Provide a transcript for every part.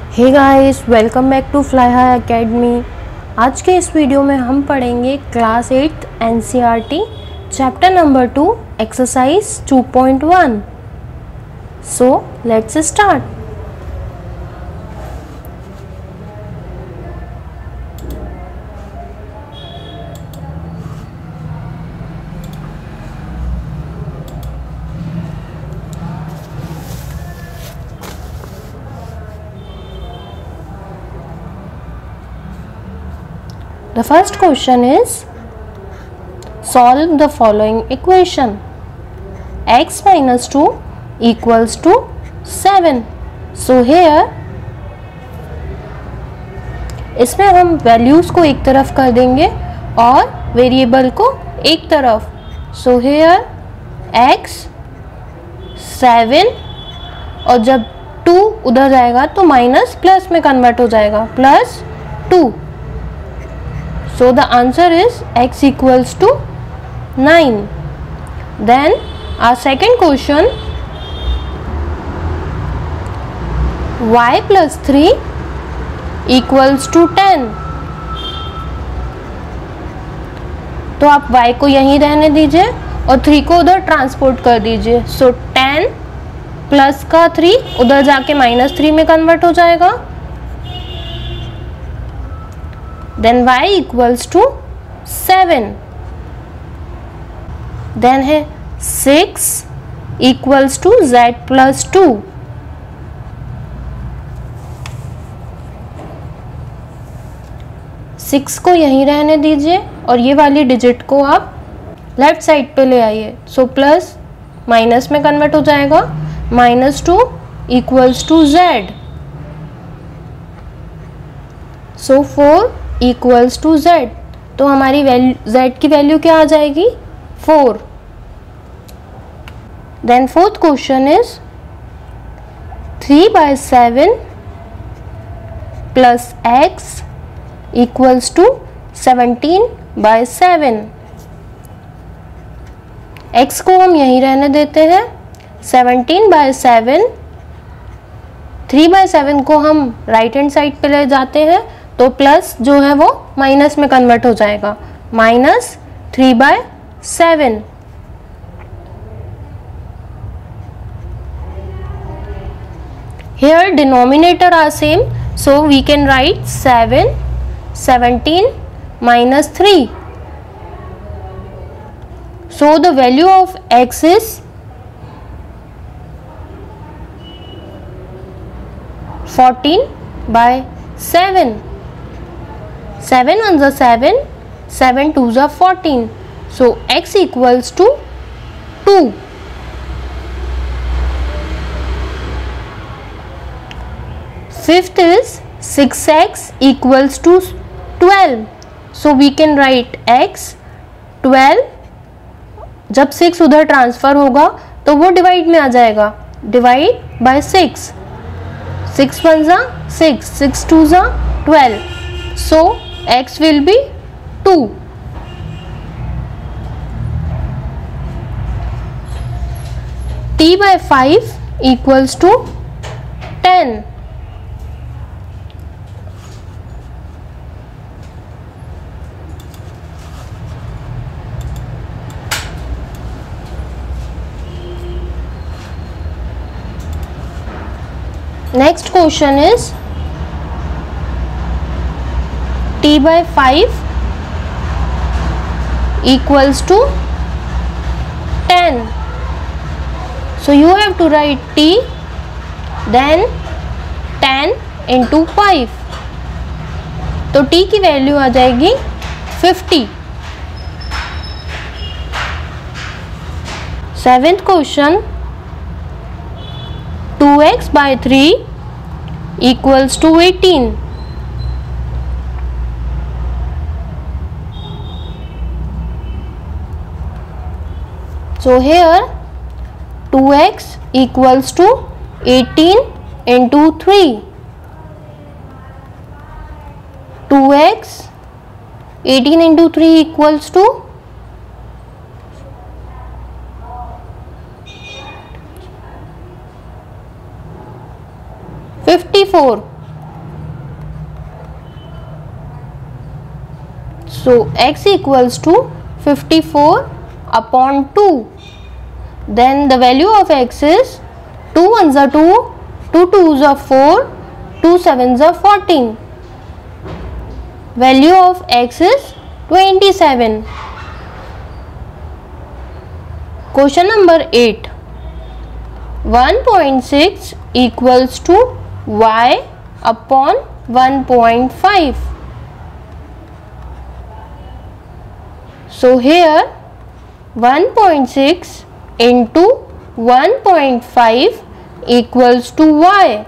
Hey guys, welcome back to Fly High Academy. आज के इस वीडियो में हम पढ़ेंगे class 8 NCERT chapter number 2 exercise 2.1। So let's start. The first question is, solve the following equation. X minus 2 equals to 7. So here इसमें हम values को एक तरफ कर देंगे और वेरिएबल को एक तरफ। So here x 7 और जब 2 उधर जाएगा तो माइनस प्लस में कन्वर्ट हो जाएगा, plus 2। So the answer is x equals to 9. Then our second question, y plus 3 equals to 10. तो आप y को यहीं रहने दीजिए और 3 को उधर ट्रांसपोर्ट कर दीजिए। So 10 प्लस का 3 उधर जाके माइनस 3 में कन्वर्ट हो जाएगा। Then y equals to 7. Then है 6 equals to z plus 2. Six को यहीं रहने दीजिए और ये वाली डिजिट को आप लेफ्ट साइड पे ले आइए। सो प्लस माइनस में कन्वर्ट हो जाएगा, -2 equals to z. So 4 equals to z। तो हमारी वैल्यू z की वैल्यू क्या आ जाएगी, 4। Then fourth question is 3/7 plus x equals to 17/7। x को हम यहीं रहने देते हैं। 17/7, 3/7 को हम राइट हैंड साइड पे ले जाते हैं तो प्लस जो है वो माइनस में कन्वर्ट हो जाएगा, -3/7। Here denominator are same, so we can write 7, 17 minus 3. So the value of x is 14/7. 7 ones are 7, 7 twos are 14. So x equals to 2. Fifth is 6x equals to 12. So we can write x 12. जब 6 उधर transfer होगा तो वो divide में आ जाएगा, divide by 6। 6 ones are 6, 6 twos are 12. So x will be 2. t/5 equals to 10. Next question is t/5 equals to 10. So you have to write t, then 10 into 5. तो t की वैल्यू आ जाएगी 50. Seventh question, 2x/3 equals to 18. So here 2x equals to 18 into 3. 2x 18 into 3 equals to 54. So x equals to 54 upon 2. Then the value of x is 2 ones are 2, 2 twos are 4, 2 sevens are 14. Value of x is 27. Question number 8. 1.6 equals to y upon 1.5. So here 1.6 into 1.5 equals to y.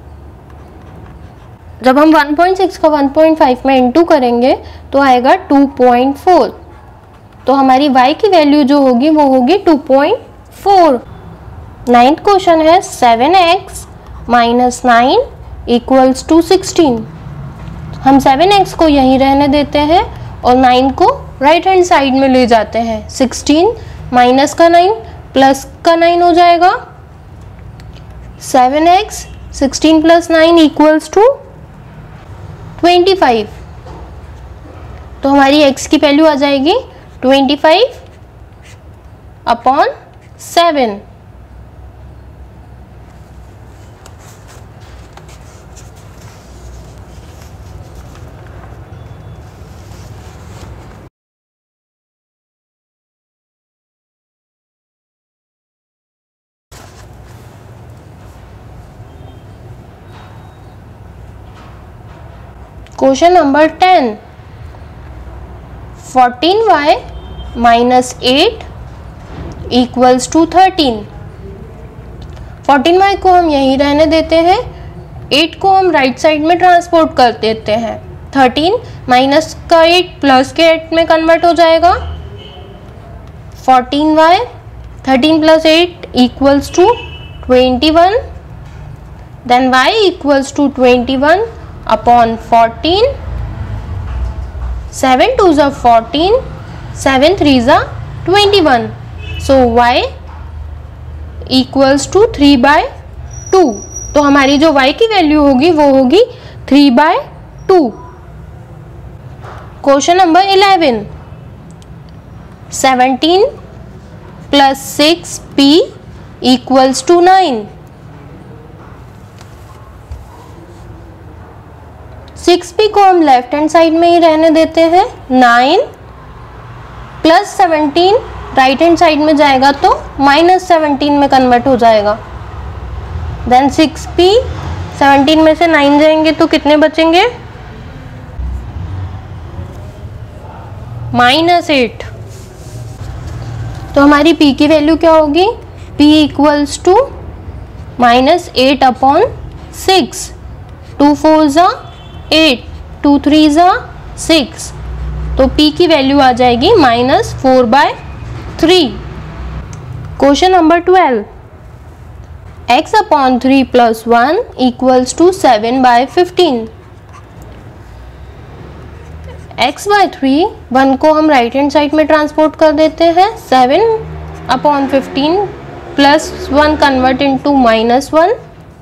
जब हम 1.6 का 1.5 में into करेंगे तो आएगा 2.4. तो हमारी y की वैल्यू जो होगी वो होगी 2.4. 9th क्वेश्चन है 7x माइनस 9 इक्वल्स टू 16. हम 7x को यहीं रहने देते हैं और 9 को राइट हैंड साइड में ले जाते हैं. 16 माइनस का 9 प्लस का 9 हो जाएगा. 7x 16 plus 9 equals to 25. तो हमारी x की वैल्यू आ जाएगी 25 upon 7. Question number 10. 14y minus 8 equals to 13. 14y को हम यहीं रहने देते हैं, 8 को हम राइट साइड में ट्रांसपोर्ट कर देते हैं. 13 माइनस का 8 प्लस के 8 में कन्वर्ट हो जाएगा. 14y 13 plus 8 equals to 21. Then y equals to 21 upon 14. 7 twos are 14, 7 threes are 21. So y equals to 3/2. तो हमारी जो y की वैल्यू होगी वो होगी 3/2. Question number 11. 17 plus 6p equals to 9. 6p को हम लेफ्ट हैंड साइड में ही रहने देते हैं. 9 प्लस 17 राइट हैंड साइड में जाएगा तो माइनस 17 में कन्वर्ट हो जाएगा. देन 6p 17 में से 9 जाएंगे तो कितने बचेंगे? -8. तो हमारी p की वैल्यू क्या होगी? p equals to -8 upon 6. 2 4s are 8, 2 3s are 6. तो p की वैल्यू आ जाएगी -4/3. Question number 12. x upon 3 plus 1 equals to 7/15. x/3 1 को हम राइट हैंड साइड में ट्रांसपोर्ट कर देते हैं. 7/15 प्लस 1 कन्वर्ट इनटू -1.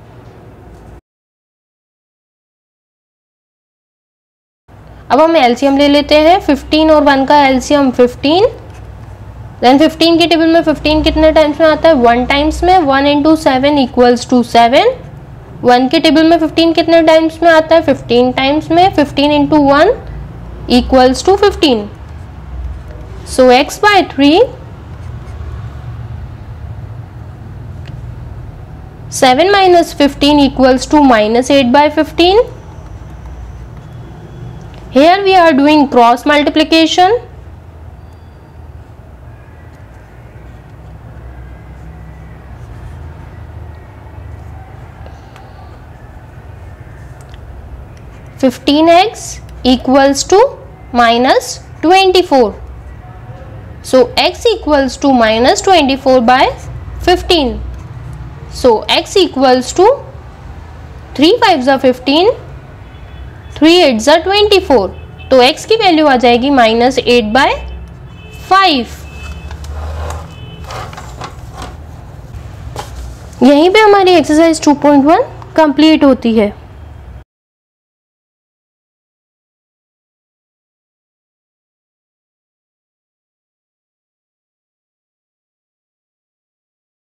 अब हम एलसीएम ले लेते हैं. 15 और 1 का एलसीएम 15. देन 15 के टेबल में 15 कितने टाइम्स में आता है? 1 टाइम्स में. 1 इंटू 7 इक्वल्स टू 7. 1 के टेबल में 15 कितने टाइम्स में आता है? 15 टाइम्स में. 15 into 1 equals to 15. So x/3 7 minus 15 equals to -8/15. Here we are doing cross multiplication. (15x) equals to -24. So x equals to -24/15. So x equals to 3 5s are 15, 3 8s are 24. तो x की value आ जाएगी -8/5. यहीं पे हमारी exercise 2.1 complete होती है.